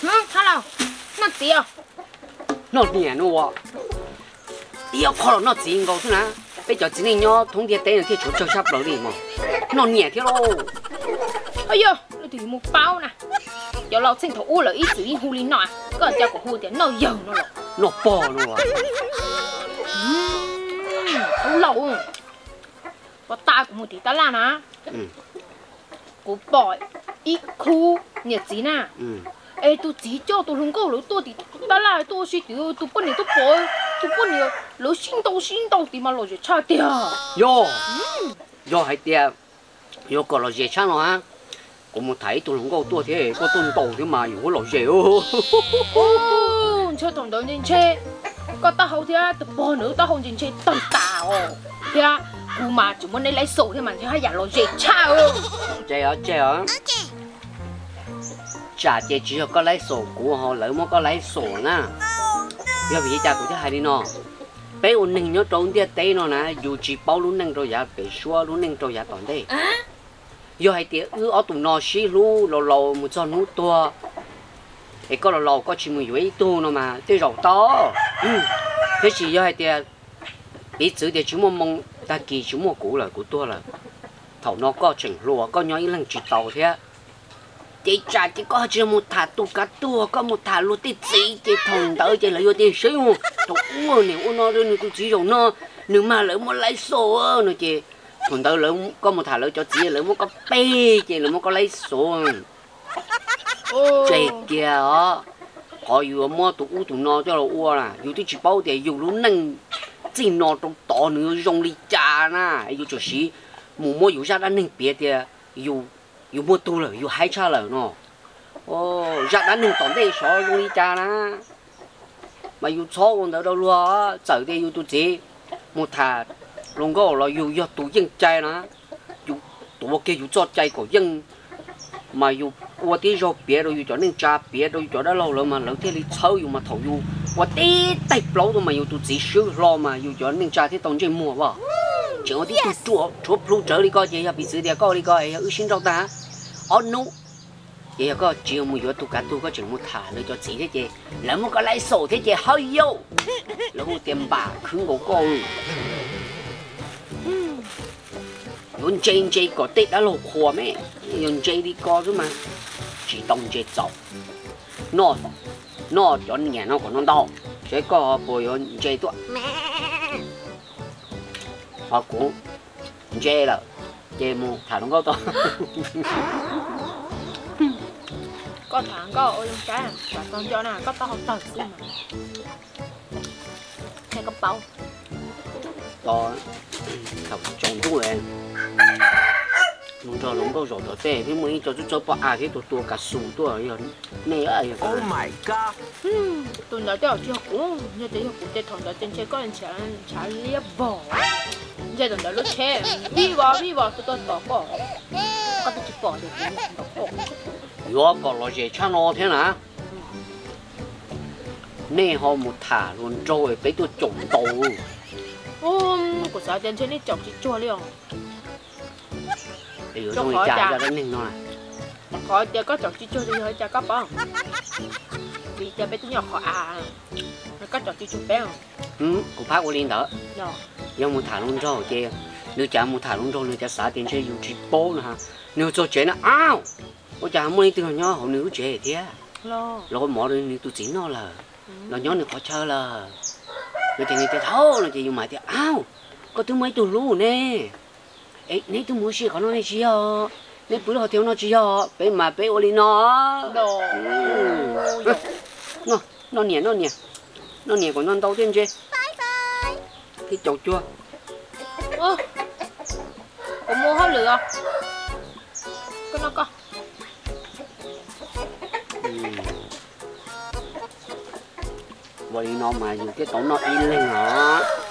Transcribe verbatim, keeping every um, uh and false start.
hello nó tiệt nó nhẹ nóわyêu khó nó chỉ ngầu thôi nè bây giờ chỉ nên nhớ thông điệp đấy là thiết chỗ cho sắp rồi đi mà nó nhẹ thế đâu ơi yo nó thì một bao nè giờเราtranh thủ u là ít chữ hu li nọ có cho của hu tiền nó dầu nó lọ nó bò nó à không lâu có ta của một tí ta là nè của bò ít khu nhiệt gì nè ê tôi chỉ cho tôi không có lối tôi thì ta là tôi suy tiểu tôi bận này tôi bỏ tôi bận này lối xin đâu xin đâu thì mà lối gì cha tiệt yo yo hay tiệt yo có lối gì cha nó ha có một thấy tôi không có tôi thế có tôn tổ thế mà có lối gì ô chơi thằng đó nên chơi có ta hậu thế tôi bỏ nữa ta không nên chơi tầm tảo thế cú mà chúng mình lấy sổ thế mà chơi hay giả lối gì cha ô chơi ở chơi ở chả chỉ chỉ có lấy sổ của họ lỡ mà có lấy sổ nè giờ vì cha cũng thấy hay đi nó bé ôn ninh nhớ trốn đi tây nó nè dù chỉ bao luôn ninh rồi giá bé xua luôn ninh rồi giá toàn đây giờ hay tiệt ư ở tụi nó xí lu lò lò một con nút to cái có lò lò có chỉ mười mấy tu nó mà cái rau to thế chỉ giờ hay tiệt ý chữ thì chúng mong mong ta kỳ chúng mong cũ là của tôi là thầu nó có chỉnh lúa có nhói lần chỉ tàu thế chị cha chỉ có chỉ một thả tu cá tua có một thả luôn tí chỉ chị thằng tới chị lại vô tiền xíu tụi uống này uống nó rồi tụi chỉ rồi nó nếu mà lỡ muốn lấy số nữa chị thằng tới lỡ có một thả lỡ cho chị lỡ muốn có pe chị lỡ muốn có lấy số chị kia đó họ vừa mua tụi u tụi nó cho là uo là dù tôi chỉ bao thì dù luôn nâng chỉ nó trong to nữa dùng đi cha na dù cho xí mù mua dù ra đã nâng bia thì dù dù mua tu rồi dù hai cha rồi nó ô ra đã nâng tỏng đây số dùng đi cha na mà dù số còn đâu đâu luôn chờ đây dù tôi chỉ một thà luôn có là dù do tụi dân trai nó dù tụi kia dù cho trai của dân mà dù qua tí rồi bia rồi dù cho nên cha bia rồi cho đã lâu rồi mà lâu thế đi sâu dù mà thầu dù qua tí tay lâu rồi mà dù tụi chỉ sửa lo mà dù cho nên cha thế tổng trên mua vào chỉ có tí tụi chua chua plu trở đi coi gì bị xử địa coi đi coi ư xin đâu ta ở nú vậy có chiều mùi vừa tụi cả tụi có chừng một thả nữa cho chỉ thế chị lỡ một cái lấy sổ thế chị hơi vô lỡ một tiền bạc khứ của con yon chơi chơi có tết đã lột khua mấy yon chơi đi coi chứ mà chỉ tông chơi chọc nó nó cho nhà nó còn nó đau sẽ có bồi yon chơi tụi họ cũng chơi là chơi mua thả nó có to có thằng có ôi trái và con cho nào có tao không tao xí mà hay có bao to thằng trồng chú lên luôn cho luôn có rồi rồi thế thì mới cho chú cho bỏ à cái tụi tụi cả sù tụi rồi này ấy oh my god tụi nó đều chưa cũng như thế cũng để thằng đó trên chơi có anh chả chả liếc bỏ giờ tụi nó lúc chơi đi vào đi vào tụi tôi bỏ bỏ có tụi chỉ bỏ được bỏ yo có lo gì cha nó thế nè nè họ một thả luôn rồi俾tôi trồng đầu ô của sao trên trên đi trồng chỉ chua liền thì ở trong trà ra đến nên nó là khỏi giờ có trồng chỉ chua thì hơi cha có bao vì giờ bé tôi nhỏ khỏi à có trồng chỉ chua bé không ừ cũng phát qua liên đỡ rồi giờ một thả luôn rồi chứ nếu chả một thả luôn rồi nếu chả xả tiền chơi dùng chỉ bố nữa ha nếu cho chuyện nó ao ôi chả muốn từ nhỏ họ nữ trẻ thế lo lo mỏ đi nếu tôi chỉ nó là nó nhỏ nữa khó chơi là nó chỉ người thâu nó chỉ dùng mày thì ao có thứ mấy tôi lú nè ấy nếu tôi muốn xí có nó này xí à nếu bữa họ thiếu nó xí à bé mà bé oli nó đồ nó nó nhẹ nó nhẹ nó nhẹ còn non đâu thêm chứ cái chậu chua ơ có mua hết lửa có nó có vậy nó mà dùng cái tổ nó in lên hả